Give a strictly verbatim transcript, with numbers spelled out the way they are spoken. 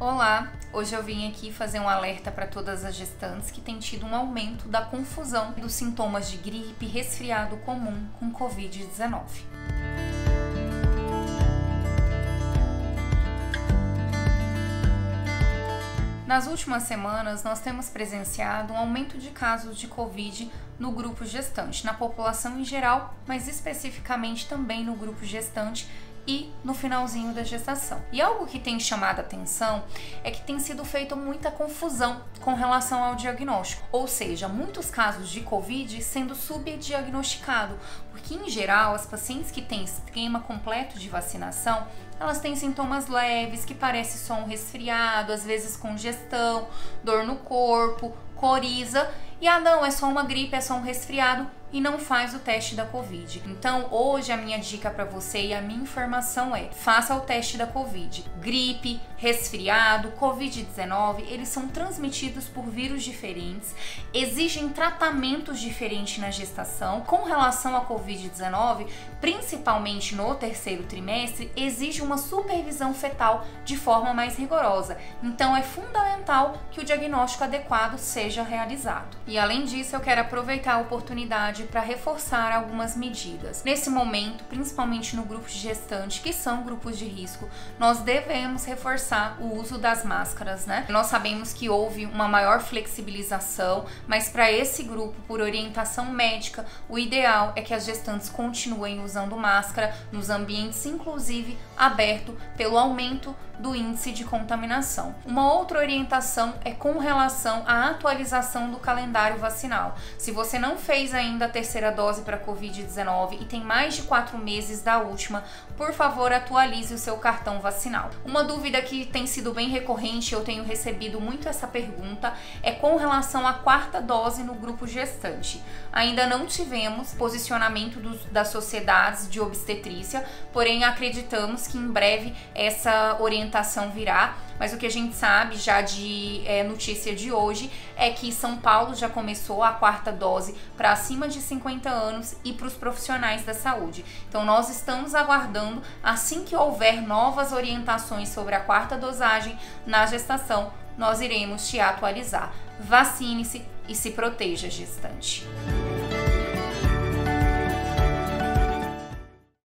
Olá, hoje eu vim aqui fazer um alerta para todas as gestantes que têm tido um aumento da confusão dos sintomas de gripe e resfriado comum com covid dezenove. Nas últimas semanas, nós temos presenciado um aumento de casos de Covid no grupo gestante, na população em geral, mas especificamente também no grupo gestante e no finalzinho da gestação. E algo que tem chamado a atenção é que tem sido feita muita confusão com relação ao diagnóstico, ou seja, muitos casos de Covid sendo subdiagnosticado, porque em geral as pacientes que têm esquema completo de vacinação, elas têm sintomas leves, que parece só um resfriado, às vezes congestão, dor no corpo, coriza, e ah não, é só uma gripe, é só um resfriado, e não faz o teste da Covid. Então, hoje a minha dica para você e a minha informação é: faça o teste da Covid. Gripe, resfriado, covid dezenove, eles são transmitidos por vírus diferentes, exigem tratamentos diferentes na gestação. Com relação à covid dezenove, principalmente no terceiro trimestre, exige uma supervisão fetal de forma mais rigorosa. Então, é fundamental que o diagnóstico adequado seja realizado. E além disso, eu quero aproveitar a oportunidade para reforçar algumas medidas. Nesse momento, principalmente no grupo de gestante, que são grupos de risco, nós devemos reforçar o uso das máscaras, né? Nós sabemos que houve uma maior flexibilização, mas para esse grupo, por orientação médica, o ideal é que as gestantes continuem usando máscara nos ambientes, inclusive aberto, pelo aumento do índice de contaminação. Uma outra orientação é com relação à atualização do calendário vacinal. Se você não fez ainda a terceira dose para covid dezenove e tem mais de quatro meses da última, por favor, atualize o seu cartão vacinal. Uma dúvida que tem sido bem recorrente, eu tenho recebido muito essa pergunta, é com relação à quarta dose no grupo gestante. Ainda não tivemos posicionamento dos, das sociedades de obstetrícia, porém acreditamos que em breve essa orientação virá, mas o que a gente sabe já de é, notícia de hoje é que São Paulo já começou a quarta dose para acima de cinquenta anos e para os profissionais da saúde. Então nós estamos aguardando, assim que houver novas orientações sobre a quarta dosagem na gestação, nós iremos te atualizar. Vacine-se e se proteja, gestante.